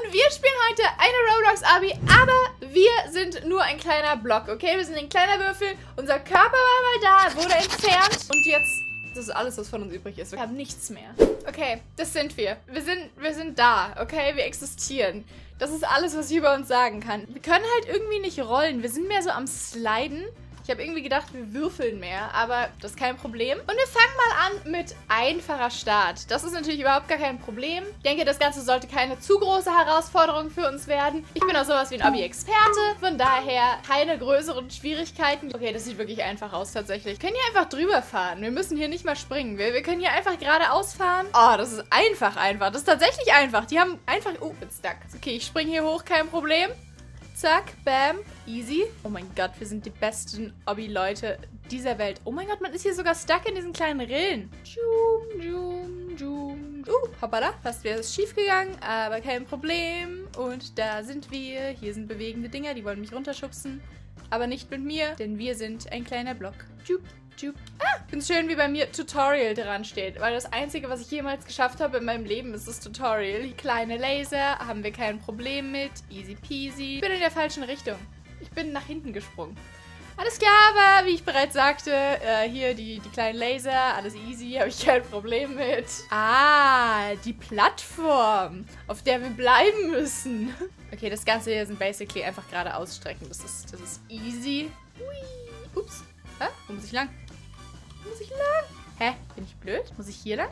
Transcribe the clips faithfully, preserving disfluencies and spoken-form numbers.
Wir spielen heute eine Roblox-Abi, aber wir sind nur ein kleiner Block, okay? Wir sind ein kleiner Würfel. Unser Körper war mal da, wurde entfernt. Und jetzt, das ist alles, was von uns übrig ist. Wir haben nichts mehr. Okay, das sind wir. Wir sind, wir sind da, okay? Wir existieren. Das ist alles, was ich über uns sagen kann. Wir können halt irgendwie nicht rollen. Wir sind mehr so am Sliden. Ich habe irgendwie gedacht, wir würfeln mehr, aber das ist kein Problem. Und wir fangen mal an mit einfacher Start. Das ist natürlich überhaupt gar kein Problem. Ich denke, das Ganze sollte keine zu große Herausforderung für uns werden. Ich bin auch sowas wie ein Abi-Experte, von daher keine größeren Schwierigkeiten. Okay, das sieht wirklich einfach aus tatsächlich. Wir können hier einfach drüber fahren. Wir müssen hier nicht mal springen. Wir, wir können hier einfach geradeaus fahren. Oh, das ist einfach einfach. Das ist tatsächlich einfach. Die haben einfach... Oh, bin stuck. Okay, ich springe hier hoch, kein Problem. Zack, bam, easy. Oh mein Gott, wir sind die besten Obby-Leute dieser Welt. Oh mein Gott, man ist hier sogar stuck in diesen kleinen Rillen. Jum, jum, jum. Uh, hoppala, fast wäre es schief gegangen, aber kein Problem. Und da sind wir. Hier sind bewegende Dinger, die wollen mich runterschubsen. Aber nicht mit mir, denn wir sind ein kleiner Block. Jup, jup. Ah, ich finde es schön, wie bei mir Tutorial dran steht, weil das Einzige, was ich jemals geschafft habe in meinem Leben, ist das Tutorial. Kleine Laser, haben wir kein Problem mit. Easy peasy. Ich bin in der falschen Richtung. Ich bin nach hinten gesprungen. Alles klar, aber wie ich bereits sagte, äh, hier die, die kleinen Laser, alles easy, habe ich kein Problem mit. Ah, die Plattform, auf der wir bleiben müssen. Okay, das Ganze hier sind basically einfach gerade ausstrecken. Das ist, das ist easy. Hui. Ups. Hä? Wo muss ich lang? Wo muss ich lang? Hä? Bin ich blöd? Muss ich hier lang?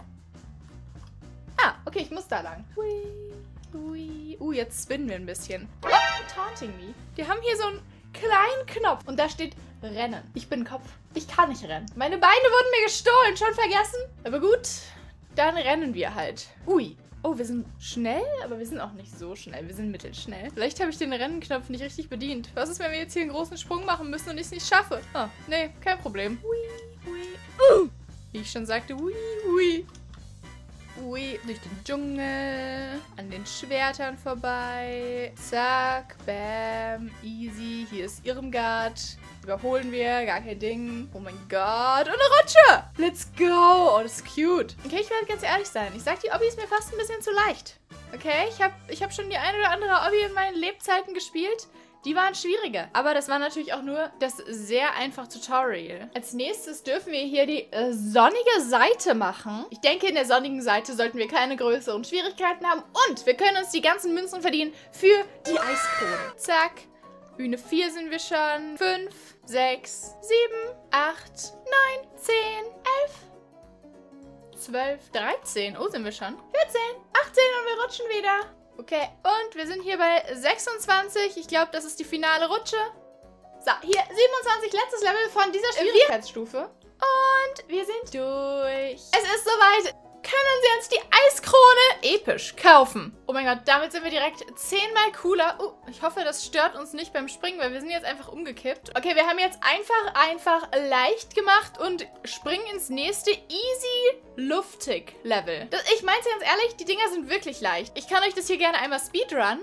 Ah, okay, ich muss da lang. Hui. Hui. Uh, jetzt spinnen wir ein bisschen. Oh, taunting me. Die haben hier so einen kleinen Knopf. Und da steht Rennen. Ich bin Kopf. Ich kann nicht rennen. Meine Beine wurden mir gestohlen. Schon vergessen? Aber gut, dann rennen wir halt. Ui. Oh, wir sind schnell, aber wir sind auch nicht so schnell. Wir sind mittelschnell. Vielleicht habe ich den Rennknopf nicht richtig bedient. Was ist, wenn wir jetzt hier einen großen Sprung machen müssen und ich es nicht schaffe? Ah, nee, kein Problem. Ui, ui. Uh. Wie ich schon sagte, ui, ui. Ui, durch den Dschungel, an den Schwertern vorbei. Zack, bam, easy. Hier ist Irmgard. Überholen wir, gar kein Ding. Oh mein Gott, und eine Rutsche. Let's go. Oh, das ist cute. Okay, ich werde ganz ehrlich sein. Ich sag, die Obby ist mir fast ein bisschen zu leicht. Okay, ich habe ich hab schon die eine oder andere Obby in meinen Lebzeiten gespielt. Die waren schwieriger. Aber das war natürlich auch nur das sehr einfache Tutorial. Als nächstes dürfen wir hier die äh, sonnige Seite machen. Ich denke, in der sonnigen Seite sollten wir keine größeren Schwierigkeiten haben. Und wir können uns die ganzen Münzen verdienen für die Eiskrone. Zack. Bühne vier sind wir schon. fünf, sechs, sieben, acht, neun, zehn, elf, zwölf, dreizehn. Oh, sind wir schon. vierzehn, achtzehn und wir rutschen wieder. Okay, und wir sind hier bei sechsundzwanzig. Ich glaube, das ist die finale Rutsche. So, hier siebenundzwanzig, letztes Level von dieser Schwierigkeitsstufe. Und wir sind durch. Es ist soweit. Können Sie uns die Eiskrone episch kaufen? Oh mein Gott, damit sind wir direkt zehnmal cooler. Uh, ich hoffe, das stört uns nicht beim Springen, weil wir sind jetzt einfach umgekippt. Okay, wir haben jetzt einfach, einfach leicht gemacht und springen ins nächste easy luftig Level. Das, ich meine es ganz ehrlich, die Dinger sind wirklich leicht. Ich kann euch das hier gerne einmal speedrun.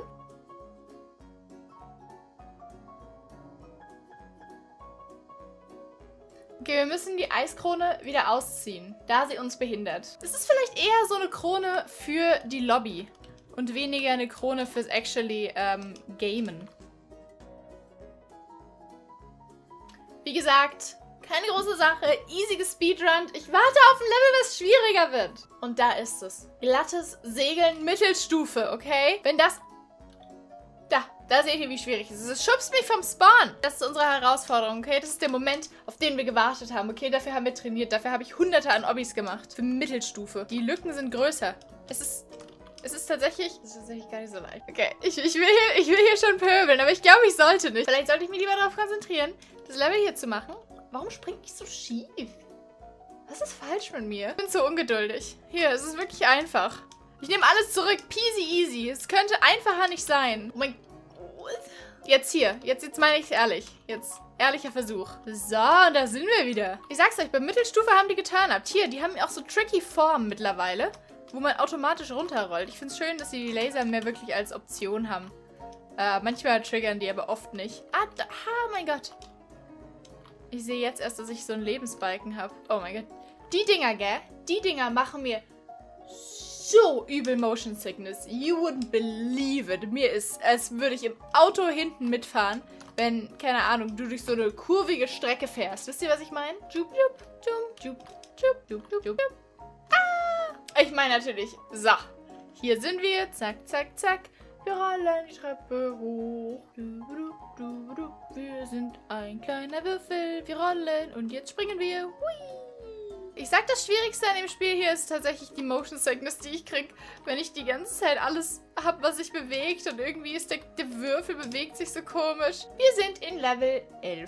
Okay, wir müssen die Eiskrone wieder ausziehen, da sie uns behindert. Das ist vielleicht eher so eine Krone für die Lobby und weniger eine Krone fürs actually ähm, Gamen. Wie gesagt, keine große Sache, easy gespeedrunnt. Ich warte auf ein Level, das schwieriger wird. Und da ist es. Glattes Segeln, Mittelstufe, okay? Wenn das... Da, da seht ihr, wie schwierig es ist. Es schubst mich vom Spawn. Das ist unsere Herausforderung, okay? Das ist der Moment, auf den wir gewartet haben, okay? Dafür haben wir trainiert. Dafür habe ich hunderte an Obbys gemacht. Für Mittelstufe. Die Lücken sind größer. Es ist... Es ist tatsächlich... Es ist tatsächlich gar nicht so leicht. Okay, ich, ich, will, hier, ich will hier schon pöbeln, aber ich glaube, ich sollte nicht. Vielleicht sollte ich mich lieber darauf konzentrieren, das Level hier zu machen. Warum springt ich so schief? Was ist falsch mit mir? Ich bin so ungeduldig. Hier, es ist wirklich einfach. Ich nehme alles zurück. Peasy easy. Es könnte einfacher nicht sein. Oh mein Gott. Jetzt hier. Jetzt, jetzt meine ich es ehrlich. Jetzt ehrlicher Versuch. So, und da sind wir wieder. Ich sag's euch, bei Mittelstufe haben die geturnt. Hier, die haben auch so tricky Formen mittlerweile, wo man automatisch runterrollt. Ich finde es schön, dass sie die Laser mehr wirklich als Option haben. Äh, manchmal triggern die, aber oft nicht. Ah, da, ah, mein Gott. Ich sehe jetzt erst, dass ich so einen Lebensbalken habe. Oh mein Gott. Die Dinger, gell? Die Dinger machen mir so übel Motion Sickness. You wouldn't believe it. Mir ist, als würde ich im Auto hinten mitfahren, wenn, keine Ahnung, du durch so eine kurvige Strecke fährst. Wisst ihr, was ich meine? Jup, jup, jup, jup, jup, jup, jup, jup. Ah! Ich meine natürlich, so. Hier sind wir. Zack, zack, zack. Wir rollen die Treppe hoch. Du, du, du, du. Wir sind ein kleiner Würfel. Wir rollen und jetzt springen wir. Hui. Ich sag, das Schwierigste an dem Spiel hier ist tatsächlich die Motion Sickness, die ich krieg, wenn ich die ganze Zeit alles hab, was sich bewegt und irgendwie ist der, der Würfel bewegt sich so komisch. Wir sind in Level elf.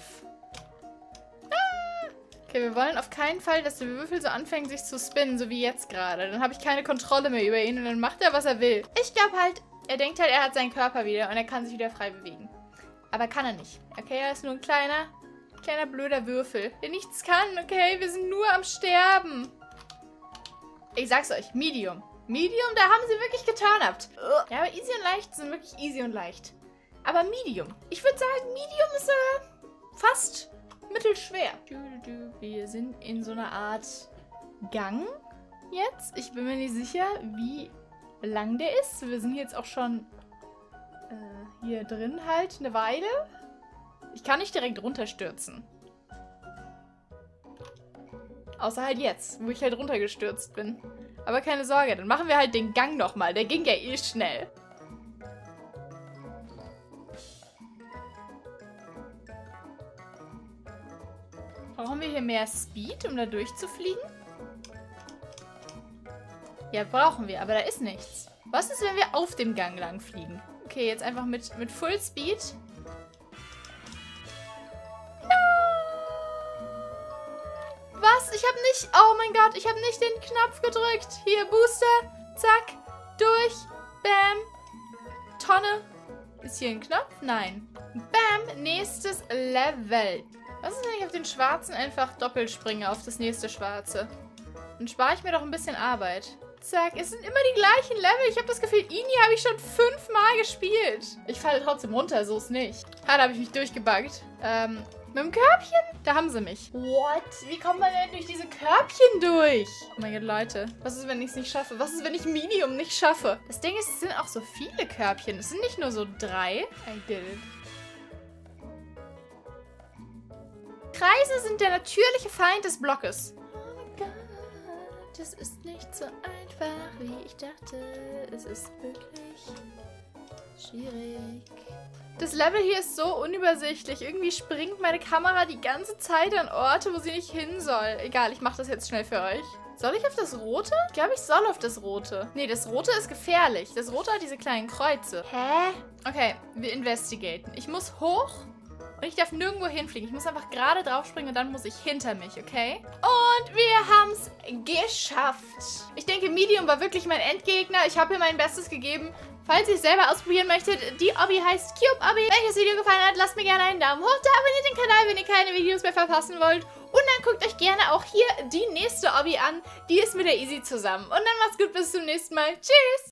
Ah. Okay, wir wollen auf keinen Fall, dass der Würfel so anfängt, sich zu spinnen, so wie jetzt gerade. Dann habe ich keine Kontrolle mehr über ihn und dann macht er, was er will. Ich glaube halt, er denkt halt, er hat seinen Körper wieder und er kann sich wieder frei bewegen. Aber kann er nicht. Okay, er ist nur ein kleiner, kleiner blöder Würfel, der nichts kann. Okay, wir sind nur am Sterben. Ich sag's euch, Medium. Medium, da haben sie wirklich geturnupt. Ja, aber easy und leicht sind wirklich easy und leicht. Aber Medium. Ich würde sagen, Medium ist äh, fast mittelschwer. Wir sind in so einer Art Gang jetzt. Ich bin mir nicht sicher, wie lang der ist. Wir sind jetzt auch schon äh, hier drin halt eine Weile. Ich kann nicht direkt runterstürzen. Außer halt jetzt, wo ich halt runtergestürzt bin. Aber keine Sorge, dann machen wir halt den Gang nochmal. Der ging ja eh schnell. Brauchen wir hier mehr Speed, um da durchzufliegen? Ja, brauchen wir, aber da ist nichts. Was ist, wenn wir auf dem Gang lang fliegen? Okay, jetzt einfach mit, mit Full Speed. No! Was? Ich habe nicht... Oh mein Gott, ich habe nicht den Knopf gedrückt. Hier, Booster. Zack. Durch. Bam. Tonne. Ist hier ein Knopf? Nein. Bam. Nächstes Level. Was ist, wenn ich auf den schwarzen einfach doppelt springe, auf das nächste schwarze? Dann spare ich mir doch ein bisschen Arbeit. Zack, es sind immer die gleichen Level. Ich habe das Gefühl, Ini habe ich schon fünfmal gespielt. Ich falle trotzdem runter, so ist nicht. Ah, da habe ich mich durchgebuggt. Ähm, mit dem Körbchen? Da haben sie mich. What? Wie kommt man denn durch diese Körbchen durch? Oh mein Gott, Leute. Was ist, wenn ich es nicht schaffe? Was ist, wenn ich Medium nicht schaffe? Das Ding ist, es sind auch so viele Körbchen. Es sind nicht nur so drei. I did it. Kreise sind der natürliche Feind des Blockes. Oh mein Gott, das ist nicht so einfach, wie ich dachte. Es ist wirklich schwierig. Das Level hier ist so unübersichtlich. Irgendwie springt meine Kamera die ganze Zeit an Orte, wo sie nicht hin soll. Egal, ich mache das jetzt schnell für euch. Soll ich auf das Rote? Ich glaube, ich soll auf das Rote. Nee, das Rote ist gefährlich. Das Rote hat diese kleinen Kreuze. Hä? Okay, wir investigaten. Ich muss hoch. Und ich darf nirgendwo hinfliegen. Ich muss einfach gerade draufspringen und dann muss ich hinter mich, okay? Und wir haben es geschafft. Ich denke, Medium war wirklich mein Endgegner. Ich habe hier mein Bestes gegeben. Falls ihr es selber ausprobieren möchtet, die Obby heißt Cube Obby. Wenn euch das Video gefallen hat, lasst mir gerne einen Daumen hoch da. Abonniert den Kanal, wenn ihr keine Videos mehr verpassen wollt. Und dann guckt euch gerne auch hier die nächste Obby an. Die ist mit der Easy zusammen. Und dann macht's gut, bis zum nächsten Mal. Tschüss!